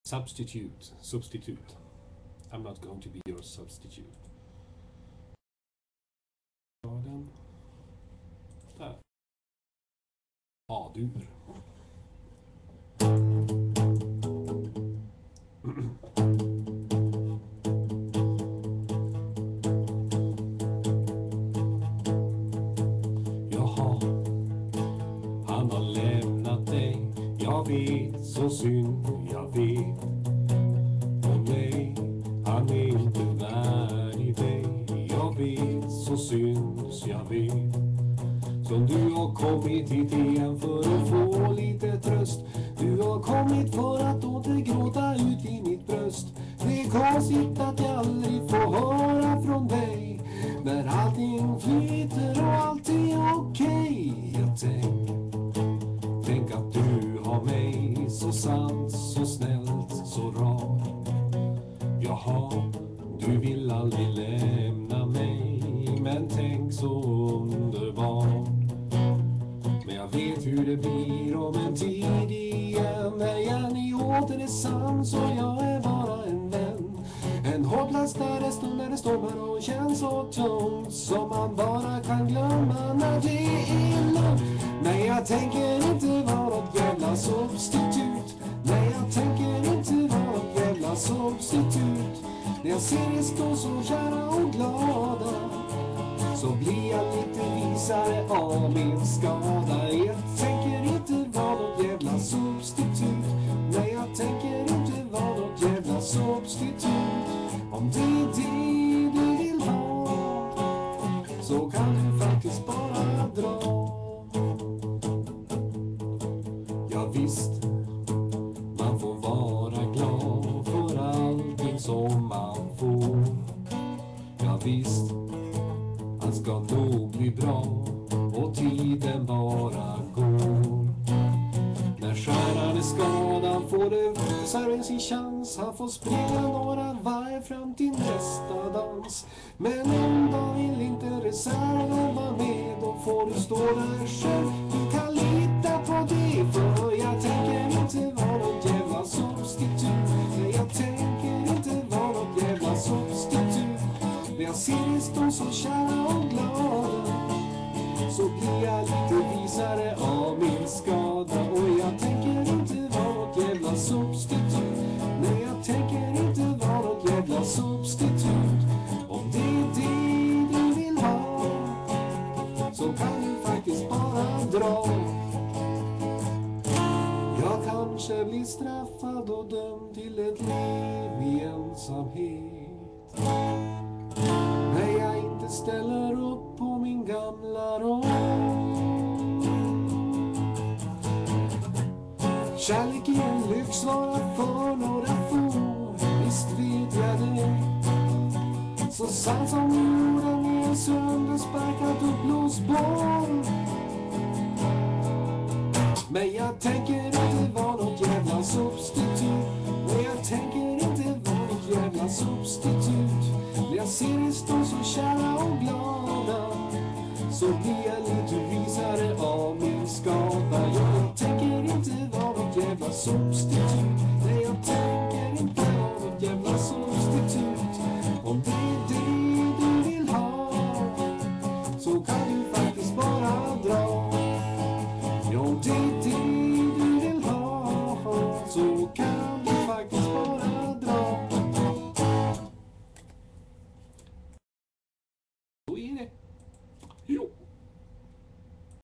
Substitute. I'm not going to be your substitute. Där. A-dur. Jaha, han har lämnat dig. Jag vet, så synd, jag vet. Och nej, han är inte värdig dig. Jag vet, så synd, jag vet. Som du har kommit hit igen för att få lite tröst. Du har kommit för att åter gråta ut i mitt bröst. Det är konstigt att jag aldrig får höra från dig. När allting flyter och allt är okej. Jag tänk att du har mig så sant, så snällt, så rar. Jaha, du vill aldrig lämna mig. Men tänk så underbart. Men jag vet hur det blir om en tid igen. När jag ni åter är sann, så jag är bara en vän. En hårdlastare stund när det stormar och känns så tungt. Som man bara kan glömma när det är lugnt. Nej, jag tänker inte vara något jävla substitut. Nej, jag tänker inte vara något jävla substitut. När jag ser er stå så kära och glada, så blir jag lite visare av min skada. Jag tänker inte vara något jävla substitut. Nej, jag tänker inte vara något jävla substitut. Om det är det du vill ha, så kan du faktiskt bara dra. Ja visst, man får vara glad för allting som man får. Ja visst, allt ska nog bli bra och tiden bara går. När stjärnan är skadad får det reserven sin chans. Han får springa några varv fram till nästa dans. Men en dag vill inte reserven vara med. Då får du stå där själv. Du kan lita på det, för jag tänker inte vara något jävla substitut. Nej, jag tänker inte vara något jävla substitut. När jag ser dig stå så kära och glada, så blir jag lite visare av min skada. Och jag tänker inte vara något jävla substitut. Nej, jag tänker inte vara något jävla substitut. Om det är det du vill ha, så kan du faktiskt bara dra. Jag kanske blir straffad och dömd till ett liv i ensamhet. När jag inte ställer upp på min gamla roll. Kärlek är en lyxvara för några få. Visst vet jag det. Så sant som jorden är en söndersparkad och blåsboll. Men jag tänker inte vara något jävla substitut. Men jag tänker inte vara något jävla substitut. När jag ser dig stå så kära och glada, så blir jag lite visare av min skada. Jag tänker inte vara något jävla substitut.